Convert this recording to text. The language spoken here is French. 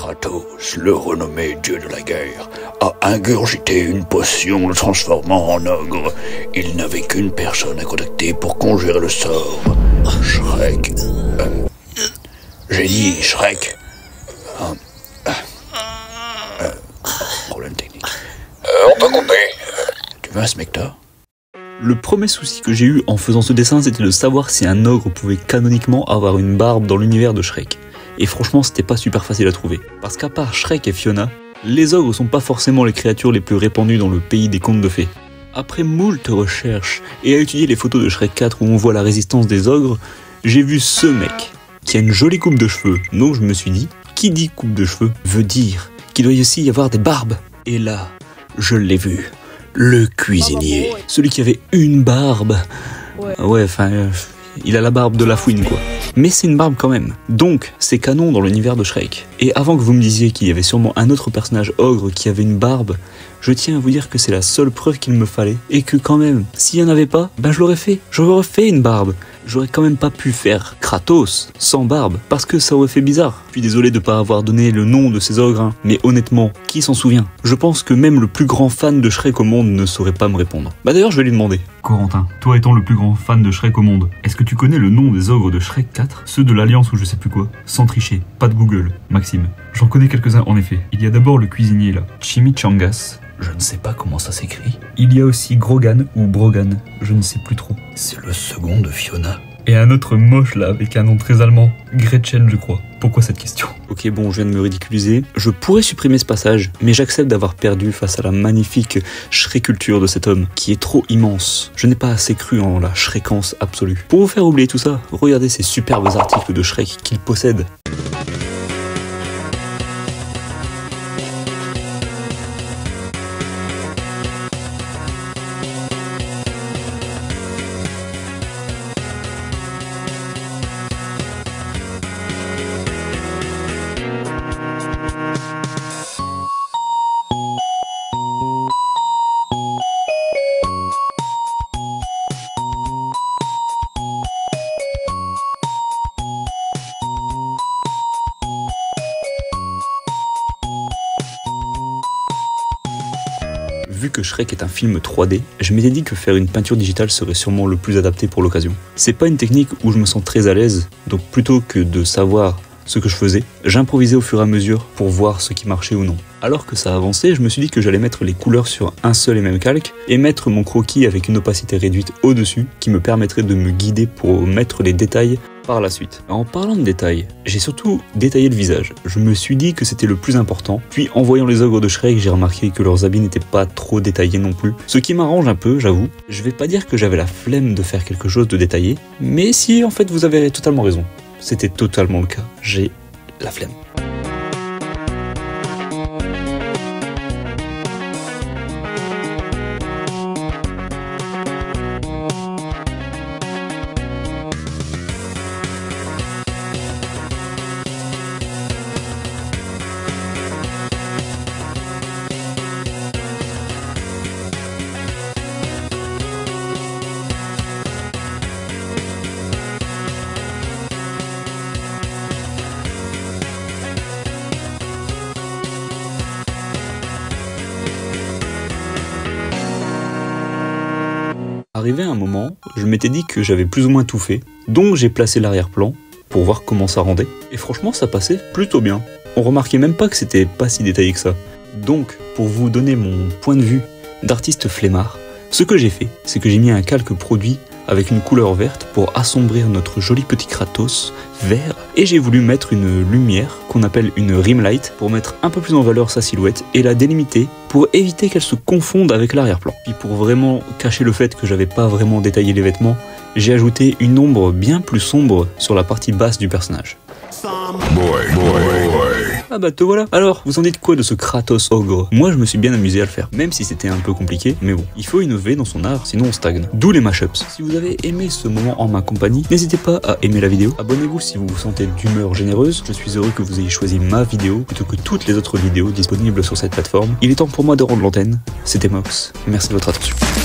Kratos, le renommé dieu de la guerre, a ingurgité une potion le transformant en ogre. Il n'avait qu'une personne à contacter pour conjurer le sort. Shrek. J'ai dit Shrek. Problème technique. On peut couper. Tu veux un smecta? Le premier souci que j'ai eu en faisant ce dessin, c'était de savoir si un ogre pouvait canoniquement avoir une barbe dans l'univers de Shrek. Et franchement, c'était pas super facile à trouver. Parce qu'à part Shrek et Fiona, les ogres sont pas forcément les créatures les plus répandues dans le pays des contes de fées. Après moult recherches et à étudier les photos de Shrek 4 où on voit la résistance des ogres, j'ai vu ce mec, qui a une jolie coupe de cheveux. Donc je me suis dit, qui dit coupe de cheveux veut dire qu'il doit aussi y avoir des barbes. Et là, je l'ai vu. Le cuisinier. Celui qui avait une barbe. Ouais, enfin, il a la barbe de la fouine, quoi. Mais c'est une barbe quand même. Donc, c'est canon dans l'univers de Shrek. Et avant que vous me disiez qu'il y avait sûrement un autre personnage ogre qui avait une barbe, je tiens à vous dire que c'est la seule preuve qu'il me fallait. Et que quand même, s'il n'y en avait pas, ben je l'aurais fait. J'aurais fait une barbe. J'aurais quand même pas pu faire Kratos sans barbe, parce que ça aurait fait bizarre. Je suis désolé de pas avoir donné le nom de ces ogres, hein, mais honnêtement, qui s'en souvient? Je pense que même le plus grand fan de Shrek au monde ne saurait pas me répondre. Bah d'ailleurs, je vais lui demander. Corentin, toi étant le plus grand fan de Shrek au monde, est-ce que tu connais le nom des ogres de Shrek 4? Ceux de l'Alliance ou je sais plus quoi? Sans tricher, pas de Google. Maxime. J'en connais quelques-uns en effet. Il y a d'abord le cuisinier là, Chimichangas. Je ne sais pas comment ça s'écrit. Il y a aussi Grogan ou Brogan, je ne sais plus trop. C'est le second de Fiona. Et un autre moche là, avec un nom très allemand, Gretchen je crois. Pourquoi cette question? Ok bon, je viens de me ridiculiser. Je pourrais supprimer ce passage, mais j'accepte d'avoir perdu face à la magnifique Shrekulture de cet homme, qui est trop immense. Je n'ai pas assez cru en la Shrekance absolue. Pour vous faire oublier tout ça, regardez ces superbes articles de Shrek qu'il possède. Vu que Shrek est un film 3D, je m'étais dit que faire une peinture digitale serait sûrement le plus adapté pour l'occasion. C'est pas une technique où je me sens très à l'aise, donc plutôt que de savoir ce que je faisais, j'improvisais au fur et à mesure pour voir ce qui marchait ou non. Alors que ça avançait, je me suis dit que j'allais mettre les couleurs sur un seul et même calque et mettre mon croquis avec une opacité réduite au-dessus qui me permettrait de me guider pour mettre les détails par la suite. En parlant de détails, j'ai surtout détaillé le visage. Je me suis dit que c'était le plus important, puis en voyant les ogres de Shrek, j'ai remarqué que leurs habits n'étaient pas trop détaillés non plus, ce qui m'arrange un peu, j'avoue. Je vais pas dire que j'avais la flemme de faire quelque chose de détaillé, mais si en fait vous avez totalement raison. C'était totalement le cas, j'ai la flemme. Arrivé à un moment, je m'étais dit que j'avais plus ou moins tout fait, donc j'ai placé l'arrière-plan pour voir comment ça rendait, et franchement ça passait plutôt bien. On remarquait même pas que c'était pas si détaillé que ça. Donc, pour vous donner mon point de vue d'artiste flemmard, ce que j'ai fait, c'est que j'ai mis un calque produit avec une couleur verte pour assombrir notre joli petit Kratos vert, et j'ai voulu mettre une lumière qu'on appelle une rim light pour mettre un peu plus en valeur sa silhouette et la délimiter pour éviter qu'elle se confonde avec l'arrière-plan. Puis pour vraiment cacher le fait que j'avais pas vraiment détaillé les vêtements, j'ai ajouté une ombre bien plus sombre sur la partie basse du personnage. Ah bah te voilà. Alors, vous en dites quoi de ce Kratos ogre? Moi je me suis bien amusé à le faire, même si c'était un peu compliqué, mais bon, il faut innover dans son art, sinon on stagne. D'où les mashups. Si vous avez aimé ce moment en ma compagnie, n'hésitez pas à aimer la vidéo, abonnez-vous si vous vous sentez d'humeur généreuse, je suis heureux que vous ayez choisi ma vidéo plutôt que toutes les autres vidéos disponibles sur cette plateforme. Il est temps pour moi de rendre l'antenne, c'était Mox, merci de votre attention.